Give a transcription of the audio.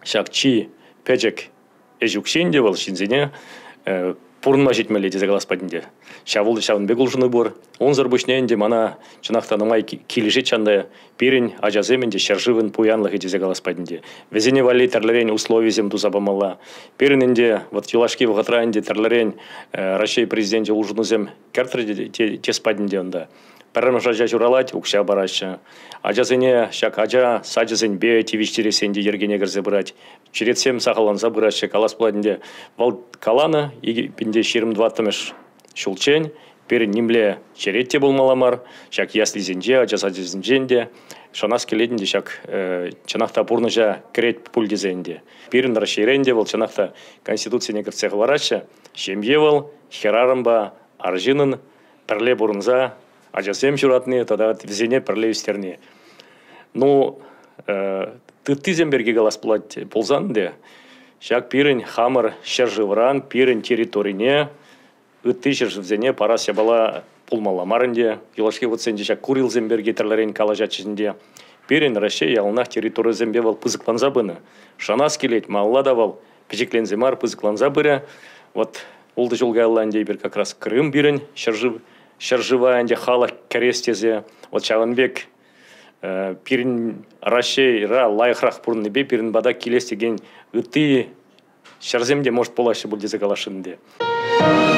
шакчи печек эжукшенде был шинзене пурнма жетмеле дезе галаспадинде. Шавулды шавын бегулжыны бор. Он зарбушненде мана чынақта намай килеше чанда пирин ажаземенде шаржывын пуянлығы дезе галаспадинде. Везене вали тарларен условий зем тузабамала. Пириненде вот юлашки вғатраенде тарларен Россия президенте улжынызем кәртірде теспадинде онда. Пәрін жажа журалать, укша барашы. Ажазене шак ажа саджазен бе тивиштересенде ергене кірзе бұрать. Черетсем сақаланса бұрашы калас бұладынде. Вал каланы, пінде шерім дваттымыш шулчен, перін немле черетте болмаламар, шак яслизенде, ажасадезенде, шанас келедінде шак чанақта бұрныжа крет пульдезенде. Перін расширенде бол чанақта конституцияне кірцеғі барашы, шемге бол, херарымба, аржинын, пірле бұрынза, ажасем жүратыны, тада везене пірле үстеріне. Ну, тыземберге галас бұлад болзанды, шак пирин хамыр шержывран, пирин территорине, үтті шержывзене парася бала пулмаламарынде, юлашки ватсенде шак курил земберге терлерен калажачызінде. Пирин Россия ялынақ территория зембе вал пызыкланза быны. Шанас келет, маллада вал пежекленземар пызыкланза быры. Вот олды жолга алланде бір как раз Крым бирин шержываенде хала керестезе. Вот Чаванбек пирин Россия ра лайхрах пурны бе пирин бада келес деген үтті шарземде может полашы бұл дезе калашынде.